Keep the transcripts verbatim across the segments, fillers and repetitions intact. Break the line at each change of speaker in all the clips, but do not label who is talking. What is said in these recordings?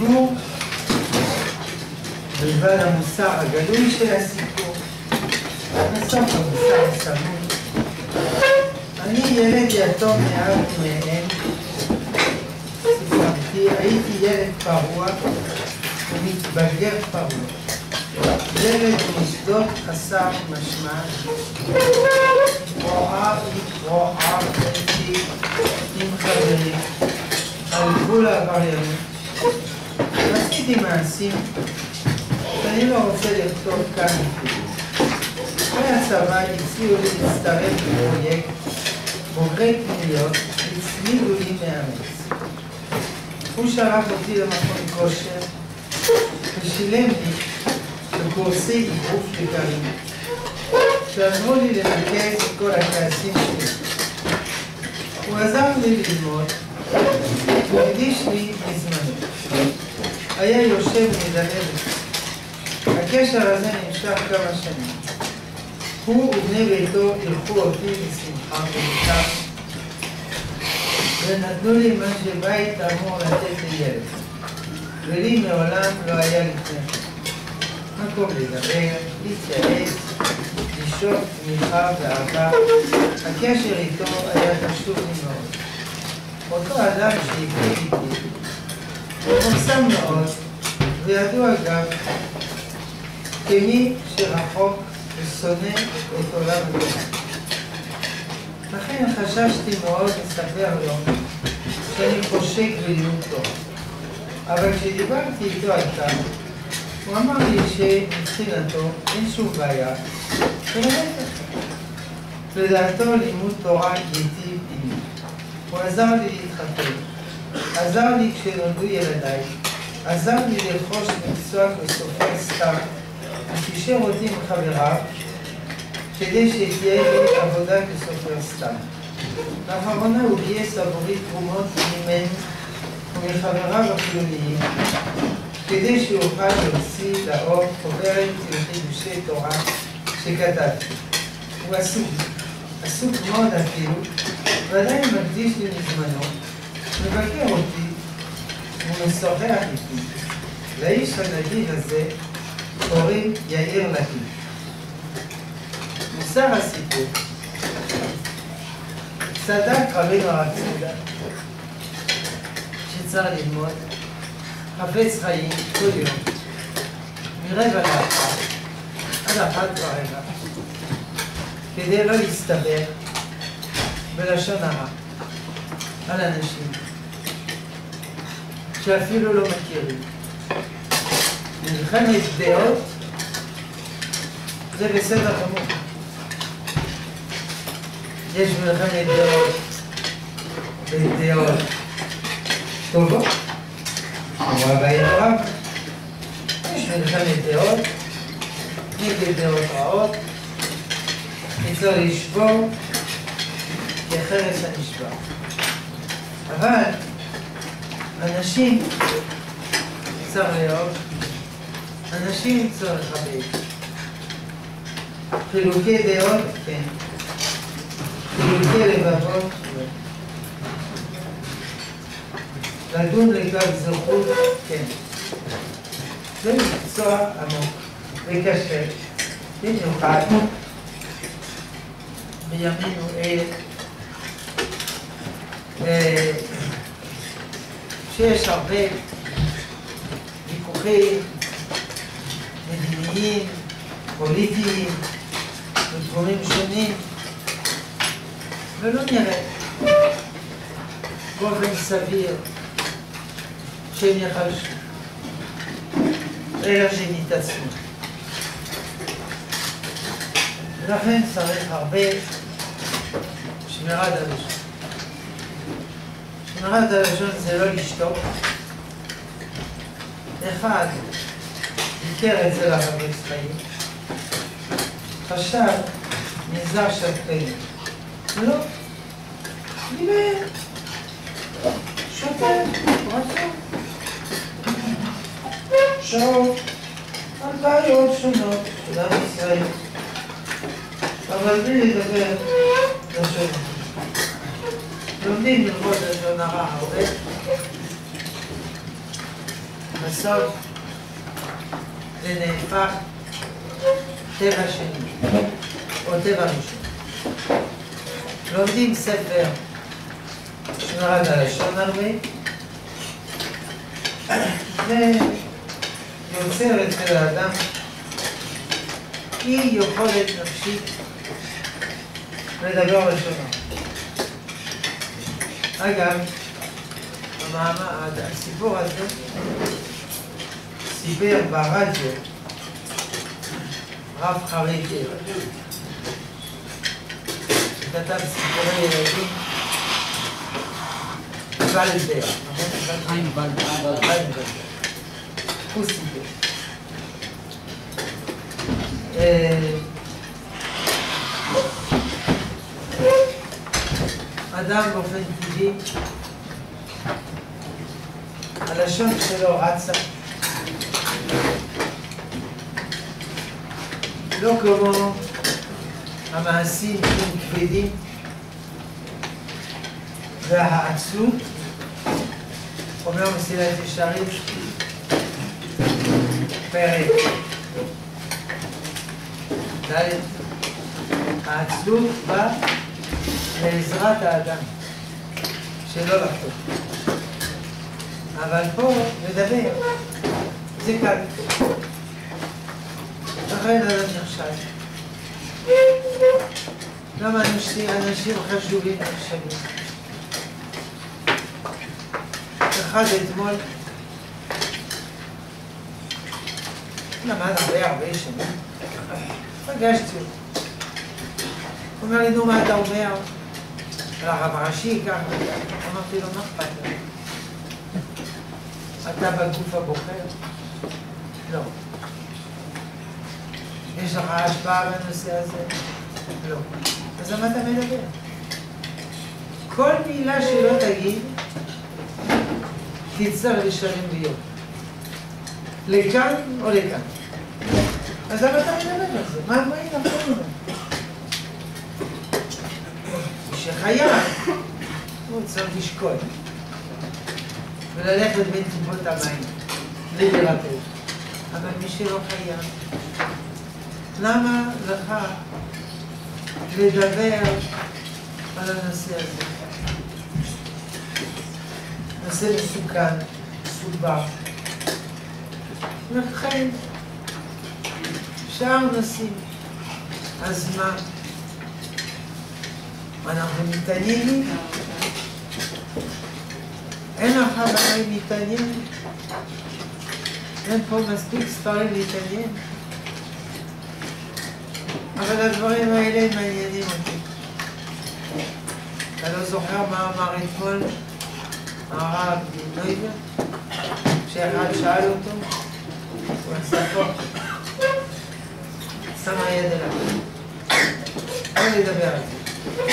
הדיבור בלבד המוסר הגלוי של הסיפור. בסוף המוסר הסמוי. אני ילד יתום מאב ומאם. סיפרתי, הייתי ילד פרוע ומתבגר פרוע. ילד מוסדות חסר משמע. רואה רואה איתי עם חברים על גבול העבריינות. עשיתי מעשים שאני לא רוצה לכתוב כאן. אחרי הצבא הציעו לי להצטרף לפרויקט בוגרי פנימיות, הצמידו לי מאמץ. הוא שלח אותי למכון כושר ושילם לי בקורסי אגרוף וגרעין שעזרו לי לרכז את כל הכעסים שלי. הוא עזר לי ללמוד והקדיש לי מזמנו. היה יושב מדלבת. הקשר הזה נמשך כמה שנים. הוא ובני ביתו הלכו אותי בשמחה ובטח ונתנו לי מה שבית אמור לתת לילד. ולי מעולם לא היה לפני. מקום לדבר, להתייעץ, לשאול תמיכה ואהבה. הקשר איתו היה חשוב לי מאוד. אותו אדם שהקריב איתי הוא מפורסם מאוד וידוע גם כמי שרחוק ושונא את עולם הדעת. לכן חששתי מאוד לספר לו שאני חושק בלימוד תורה. אבל כשדיברתי איתו על כך, הוא אמר לי שמבחינתו אין שום בעיה, ולהפך. לדעתו לימוד תורה ייטיב עימי. הוא עזר לי להתחתן, עזר לי כשנולדו ילדיי, עזר לי לרכוש מקצוע כסופר סתם, וקישר אותי עם חבריו כדי שתהיה לי עבודה כסופר סתם. לאחרונה הוא גייס עבורי תרומות ממנו ומחבריו החילוניים כדי שיוכל להוציא לאור חוברת עם חידושי תורה שכתבתי. הוא עסוק, עסוק מאוד אפילו, ועדיין מקדיש לי מזמנו, מבקר אותי ומשוחח איתי. לאיש הנדיב הזה קוראים יאיר לפיד. מוסר הסיפור. צדק רבינו הרב צודה שצריך ללמוד חפץ חיים כל יום מרבע לאחת עד אחת ורבע כדי לא להסתבך בלשון הרע על אנשים שאפילו לא מכירים. מלחמת דעות זה בסדר גמור. יש מלחמת דעות בדעות טובות, כמו הבית רב. יש מלחמת דעות נגד דעות רעות, ניצור לשבור כחרס הנשבר. אבל אנשים צריך לאהוב, אנשים צריך לכבד. חילוקי דעות, כן. חילוקי לבבות, לדון לכך זכות, כן. זה מקצוע עמוק וקשה, במיוחד בימינו אלה, שיש הרבה ויכוחים מדיניים, פוליטיים, ודברים שונים, ולא נראה באופן סביר שהם יחלשו, אלא שהם יתעצמו. ולכן צריך הרבה שמירת הלשון. שמירת הלשון זה לא לשתוק. אחד ביקר אצל החפץ חיים, חשב נזר שתקני. לא, דיבר, שותה, רצון. שעות על בעיות שונות של עם ישראל. אבל בלי לדבר לשון. לומדים ללמוד לשון הרע הרבה. בסוף זה נהפך טבע שני, או טבע ראשון. לומדים ספר שנולד הלשון הרבה, ויוצר אצל האדם אי יכולת נפשית לדבר ראשונה. אגב, הסיפור הזה סיפר ברדיו רב חרדי כתב סיפורי ילדים ולדר, חיים ולדר, הוא סיפר. אדם באופן טבעי, הלשון שלו רצה, לא כמו המעשים כבדים והעצלות, אומר מסילת ישרים, פרק ד' העצלות באה לעזרת האדם, שלא לחטוא. אבל פה לדבר, זה קל. לכן אדם נחשב. למה אנשים, אנשים חשובים נחשבים? אחד אתמול למד הרבה הרבה שנים, פגשתי אותו. הוא אומר לי, נו, מה אתה אומר? על הרב הראשי, כך וכך. אמרתי לו, מה אכפת לך? אתה בגוף הבוחר? לא. יש לך השפעה בנושא הזה? לא. אז למה אתה מדבר? כל מילה שלא תגיד, תצטרך לשלם ביום. לכאן או לכאן. אז למה אתה מדבר על זה? מה מה היא נפלנו? שחייב, הוא צריך לשקול וללכת בין טיפות המים, להתרפא. אבל מי שלא חייב, למה לך לדבר על הנושא הזה? נושא מסוכן, מסובך. לכן, שאר נושאים, אז מה? אנחנו מתעניינים? אין לך בעיה להתעניין? אין פה מספיק ספרים להתעניין? אבל הדברים האלה מעניינים אותי. אתה לא זוכר מה אמר אתמול הרב נויבר? כשאחד שאל אותו, הוא עשה פה, שם היד אליו. בוא נדבר על זה.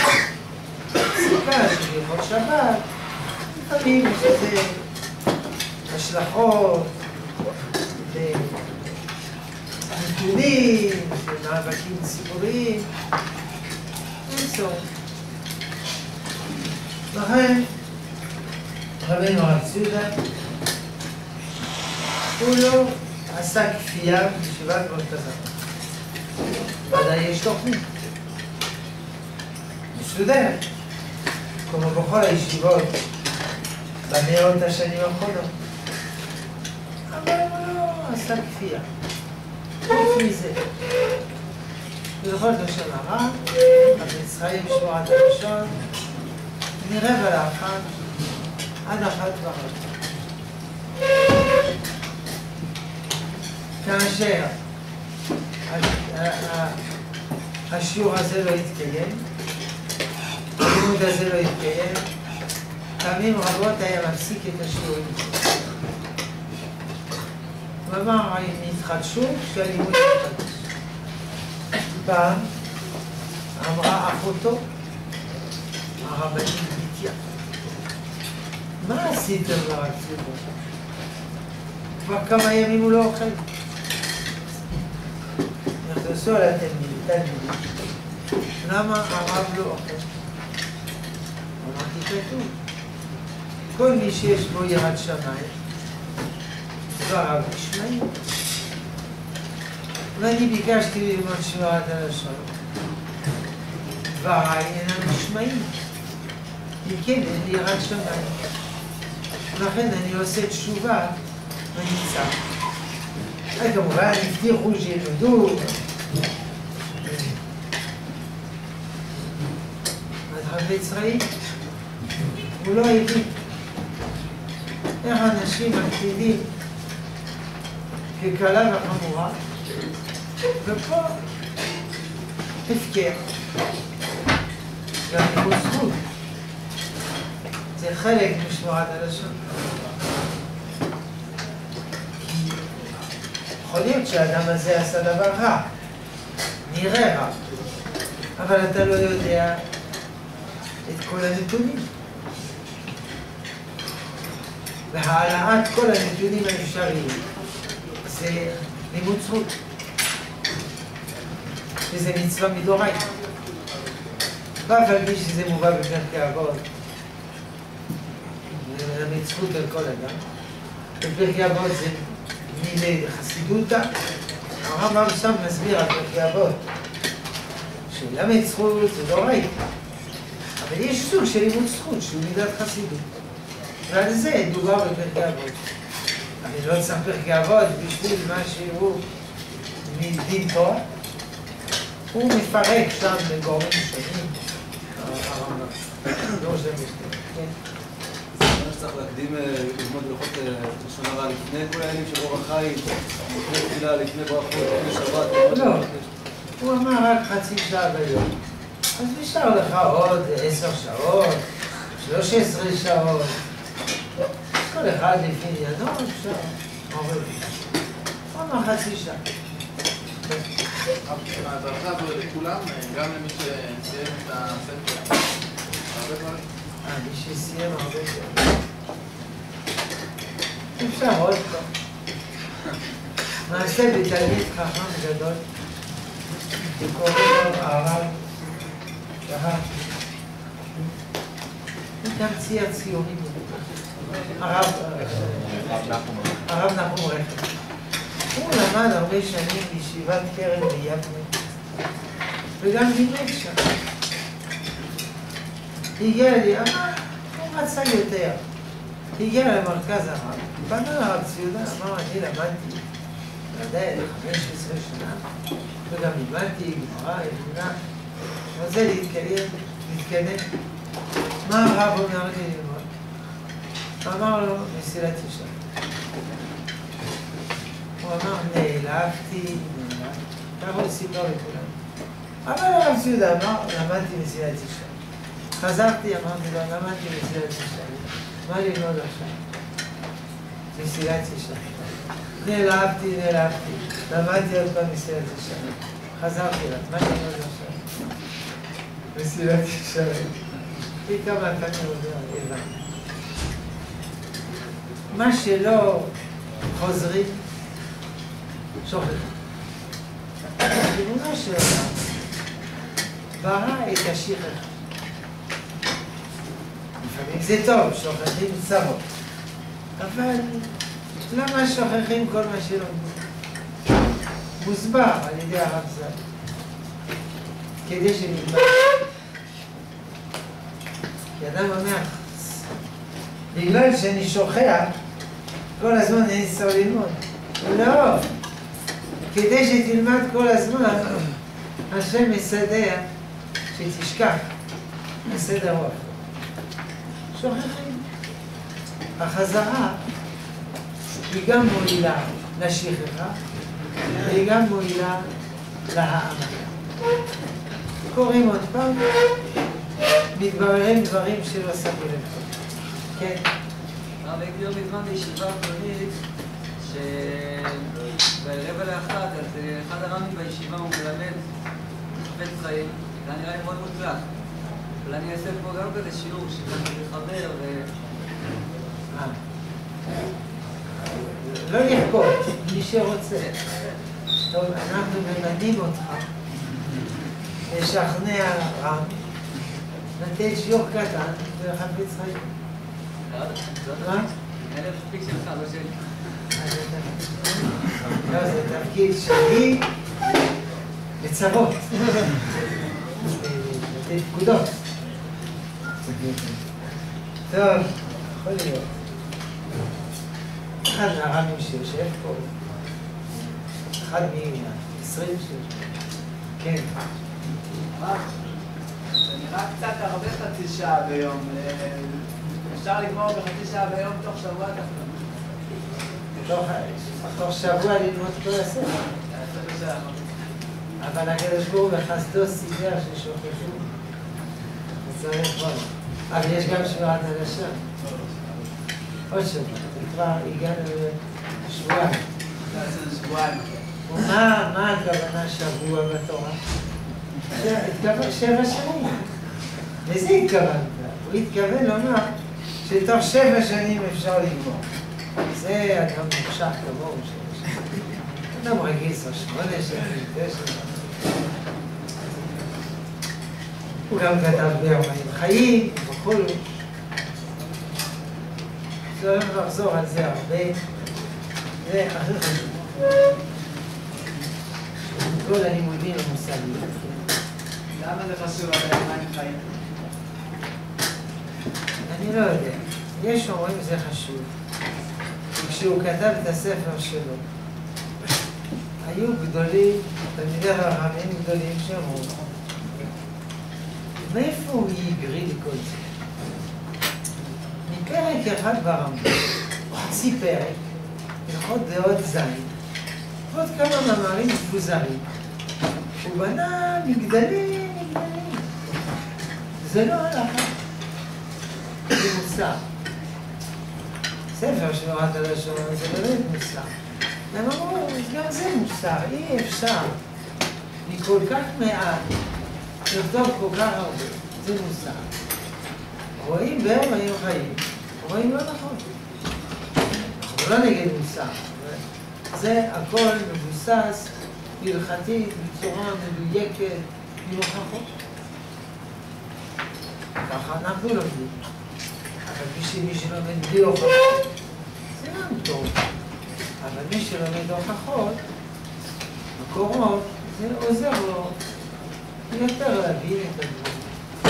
סיכה של ימות שבת, לפעמים יש לזה השלכות, נתונים, מאבקים ציבוריים, אין סוף. לכן, רבינו הרב ציודה, הוא לא עשה כפייה בישיבת מרכזת. ודאי יש תוכנית. מסודרת, כמו בכל הישיבות במאות השנים האחרונות. אבל הוא לא עשה כפייה. חוץ מזה. בכל לשון הרע, המצרים שבועת הראשון, מרבע לאחת עד אחת ורבע. כאשר השיעור הזה לא יתקיים, הלימוד הזה לא יתקיים, פעמים רבות היה מפסיק את השיעורים. הוא אמר, נתחדשו כשהלימוד יתחדש. פעם אמרה אחותו, הרבנית ביתיה, מה עשיתם לרב ציודה? כבר כמה ימים הוא לא אוכל. נכנסו על התלמידים. למה הרב לא אוכל? אמרתי כתוב. כל מי שיש בו יראת שמיים, דבריו נשמעים. ואני ביקשתי ללמוד שמירת הלשון. דבריי אינם נשמעים. וכן, אין לי יראת שמיים. ולכן אני עושה תשובה וניצח. כמובן, הבטיחו שילמדו. החפץ חיים, הוא לא הבין איך אנשים מקפידים כקלה וחמורה, ופה הפקר. גם הוא זכות. זה חלק משמורת הלשון. יכול להיות שהאדם הזה עשה דבר רע, נראה רע, אבל אתה לא יודע את כל הנתונים. והעלאת כל הנתונים האפשריים זה לימוד זכות. וזה מצווה מדורייתא. ואף על פי שזה מובא בפרקי אבות, ללמד זכות על כל אדם. בפרקי אבות זה מילי חסידותא. הרמב"ם שם מסביר על פרקי אבות שלמד זכות זה דורייתא. אבל יש סוג של לימוד זכות שהוא מידת חסידות. ועל זה דובר בפרקי אבות. אבל לא צריך פרקי אבות בשביל מה שהוא מדין תורה. הוא מפרק שם לגורמים שונים. הרמב"ם. לא זה מסתכל, כן?
זה אומר שצריך להקדים ללמוד ללכות לשון הרע לפני כל העניינים של אור החיים, לפני תפילה, לפני ברכות, לפני שבת.
לא. הוא אמר רק חצי שעה ביום. אז נשאר לך עוד עשר שעות, שלוש עשרה שעות. כל אחד לפי עניינו אפשר. הוא אמר חצי שעה.
ההדרכה הזו לכולם, גם למי שסיים את הספר. הרבה דברים.
אה, מי שסיים הרבה דברים. אפשר עוד פעם. מעשה בתלמיד חכם גדול, שקוראים לו הרב שחר. הוא גם צייר ציורים. הרב נחום רכב. הוא למד הרבה שנים בישיבת קרן ביבנה, וגם לימד שם. הגיע לי, אמר, הוא רצה יותר. הגיע למרכז הרב, פנה לרב ציודה, אמר, אני למדתי, ודאי, חמש עשרה שנה, וגם לימדתי, גמרא, אמונה, רוצה להתקיים, להתקדם. מה הרב אומר לי ללמוד? אמר לו, מסילת ישרים. הוא אמר, נעלבתי, נעלבתי, ככה הוא סיפר לכולם. אבל הרב ציודה אמר, למדתי מסילת ישרים. חזרתי, אמרתי לו, למדתי מסילת ישרים. מה ללמוד עכשיו? מסילת ישרים. נעלבתי, נעלבתי, למדתי עוד פעם מסילת ישרים. חזרתי לה, מה ללמוד עכשיו? מסילת ישרים. היא כמה פעמים אומר, הבנתי. מה שלא חוזרים, שוכחים. ריבונו של עולם ברא את השכחה. לפעמים זה טוב, שוכחים צרות. אבל למה שוכחים כל מה שלומדים? מוסבר על ידי הרב ז"ל. כדי שנלמד. כי אדם אומר, בגלל שאני שוכח, כל הזמן אין סוף ללמוד. לא. כדי שתלמד כל הזמן, השם מסדר שתשכח. מסדר רוב. שוכחים. החזרה היא גם מועילה לשכחה, והיא גם מועילה להעמקה. קוראים עוד פעם, מתבררים דברים שלא שמו לב. כן.
הרב הייתי לא מזמן בישיבה פנימית, שברבע לאחת, אז אחד הרמים בישיבה הוא מלמד חפץ חיים, זה נראה לי מאוד מוצלח. אבל אני אעשה פה גם כזה שיעור שככה לחבר ו...
לא לכפות, מי שרוצה. טוב, אנחנו ממנים אותך לשכנע רם, לתת שיעור קטן ולחפץ חיים. מה?
אין לי תפקיד שלך, לא שלי.
לא, זה תפקיד שלי לצוות. לתת פקודות. טוב, יכול להיות. אחד מהרבים שיושב פה, אחד מ-עשרים שיושב. כן.
זה נראה קצת הרבה חצי שעה ביום. אפשר לגמור בחצי שעה ביום תוך שבוע ככה.
תוך שבוע ללמוד כל הספר. אבל הקדוש ברוך הוא בחסדו סידר ששוכחו. וצריך עוד. אבל יש גם שבירת הלשון. עוד שבוע. כבר הגענו לשבועיים.
שבועיים.
ומה הכוונה שבוע בתורה? שבע שנים. לזה התכוונת. הוא התכוון לומר שתוך שבע שנים אפשר לגמור. זה אדם מוכשר כמוהו שבע שנים. אדם רגיל עשר שמונה שנים, תשע. הוא גם כתב בארבעים חיים וכו'. זה הולך לחזור על זה הרבה. זה הכי חשוב. כל הלימודים המושגיים.
למה זה חשוב על המים חיים?
אני לא יודע. יש אומרים זה חשוב. כשהוא כתב את הספר שלו, היו גדולים, תלמידי חכמים גדולים שאמרו, מאיפה הוא יגריד כל זה? מפרק אחד ברמב"ם, חצי פרק, הלכות דעות זין, ועוד כמה מאמרים מפוזרים. הוא בנה מגדלים, מגדלים. זה לא הלכה. זה מוסר. ספר שבירת הלשון זה באמת מוסר. הם אמרו, גם זה מוסר, אי אפשר. מכל כך מעט, לכתוב כל כך הרבה, זה מוסר. רואים בארבעים חיים, רואים לא נכון. אנחנו לא נגד מוסר. זה הכל מבוסס, הלכתית, בצורה מדויקת, עם הוכחות. ככה אנחנו לומדים. אבל מי שלומד בלי הוכחות, זה גם טוב. אבל מי שלומד הוכחות, מקורות, זה עוזר לו יותר להבין את הדברים.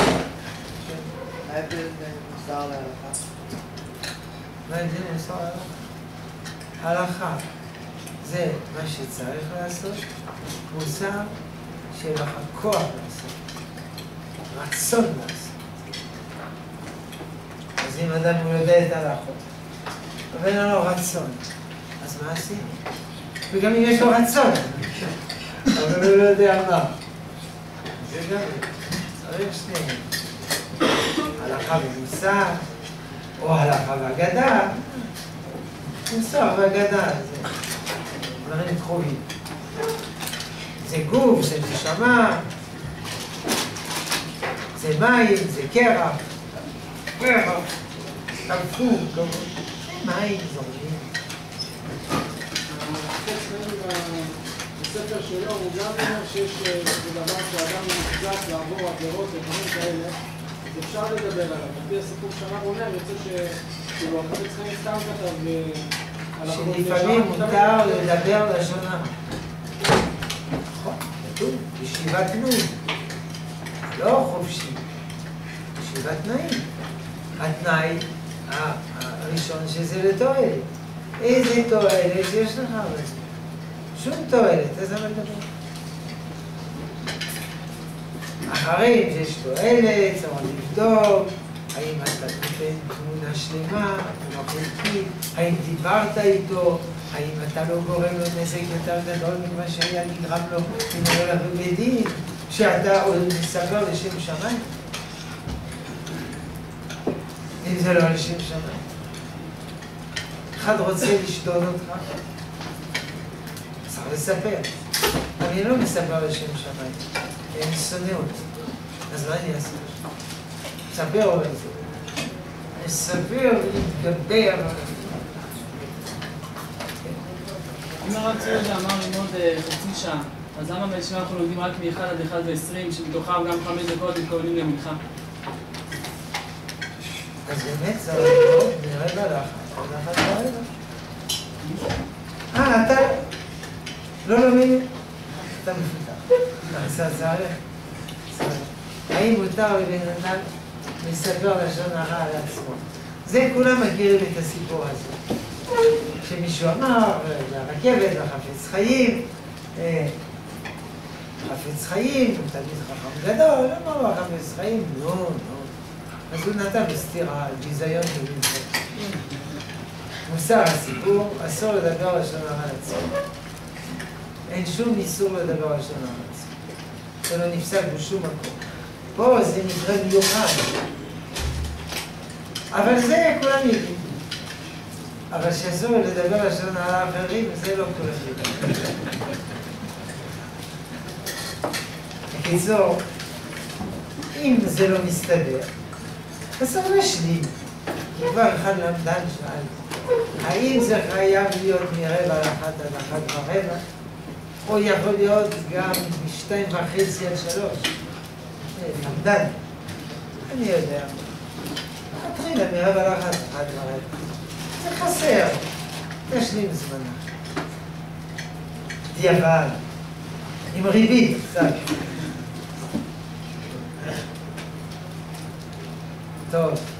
מה ההבדל בין מוסר להלכה?
מה ההבדל בין מוסר להלכה? הלכה זה מה שצריך לעשות, מוסר שיהיה לך כוח לעשות, רצון לעשות. אז אם אדם הוא יודע את ההלכות, אבל אין לו רצון, אז מה עשינו? וגם אם יש לו רצון, אבל הוא לא יודע מה. זה גם צריך שניהם. הלכה ומוסר, או הלכה והגדה. מוסר והגדה, זה דברים קרובים. זה גוף, זה נשמה, זה מים, זה קרח, קרח, טרפו, מים זורמים.
בספר שלו הוא גם אומר שיש דבר שאדם מוחזק לעבור עבירות ודברים כאלה, אז אפשר לדבר עליו. לפי הסיפור שהרב אומר, יוצא שכאילו החפץ חיים סתם כתב על הכל.
שלפעמים מותר לדבר לשון הרע. נכון, כתוב, ישיבת נון. לא חופשי, ישיבת תנאים. התנאי הראשון שזה לתועלת. איזה תועלת יש לך בזה? שום תועלת, איזה מה לדבר? אחרי שיש תועלת, צריך לבדוק, האם אתה נותן תמונה שלמה, תמונה חלקית, האם דיברת איתו, האם אתה לא גורם לו נזק יותר גדול ממה שהיה נגרם לו אם הוא הולך בבית-דין, שאתה עוד מספר לשם שמיים? אם זה לא לשם שמיים. אחד רוצה לשדוד אותך, צריך לספר. אני לא מספר לשם שמיים, כי אני שונא אותי. אז מה אני אעשה? מספר או לא מספר? אני אספר ולהתגבר.
אם הרב צורג'ה אמר ללמוד חצי שעה, אז למה בישיבה אנחנו לומדים רק מ-אחד עד אחד ועשרים, שמתוכם גם חמש דקות מתכוננים למנחה?
אז באמת צריך ללמוד, נראה בהלכה. עד אחת ורבע. אה, אתה... לא לומד? אתה מפותח. נעשה צריך? האם מותר לבן אדם לספר לשון הרע על עצמו? זה כולם מכירים את הסיפור הזה. שמישהו אמר, לרכבת, לחפץ חיים, חפץ חיים, הוא תלמיד חכם גדול, אמר לו חפץ חיים, לא, לא. אז הוא נתן בסתירה על ביזיון של מצוות. מוסר הסיפור, אסור לדבר לשון הרע על עצמו. אין שום איסור לדבר לשון הרע על עצמו. זה לא נפסק בשום מקום. פה זה מקרה מיוחד. אבל זה כולם יודעים. אבל שאסור לדבר לשון הרע על אחרים, זה לא כולם יודעים. בקיצור, אם זה לא מסתדר, אסור להשלים. כי כבר אחד למדן שאל, האם זה חייב להיות מרבע לאחת עד אחת ורבע, או יכול להיות גם משתיים וחצי עד שלוש? למדן. אני יודע. תתחילה מרבע לאחת אחת ורבע. זה חסר. תשלים זמנה. דיעבד. עם ריבית קצת. טוב.